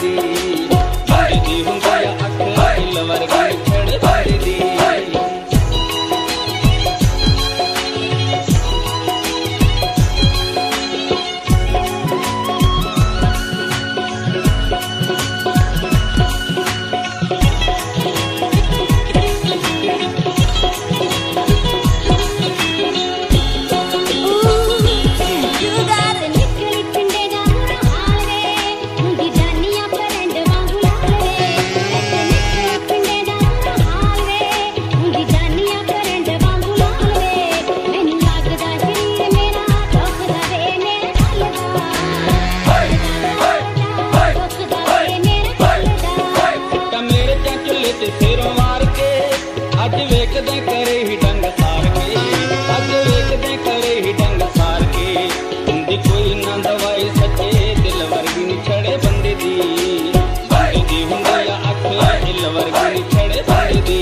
दी बंदे दी हुंदी आ अख दिल वर्गी छड़ बंदे दी। सिरों मार के अज वेखदे करे ही डंग सार के, अज वेखदे करे ही डंग सार के। हुंदी कोई ना दवाई सच्चे दिल वर्गी नी छड़े बंदे दी बंदे दी हुंदी आ अख दिल वर्गी नी छड़े बंदे दी।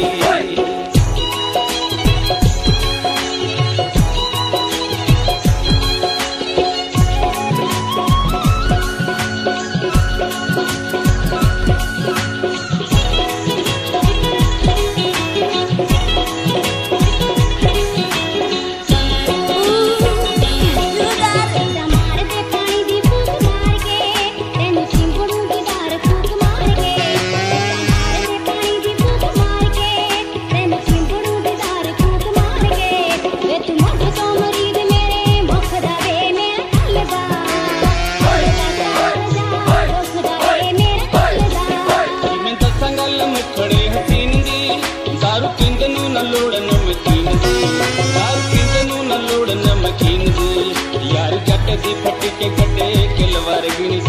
मुखड़े हसीन दी दारू किंद नू न लोड़ नमकीन दी, दारू किंद नू न लोड़ नमकीन दी। यार जट दी फट के कटे किल वर्गी नी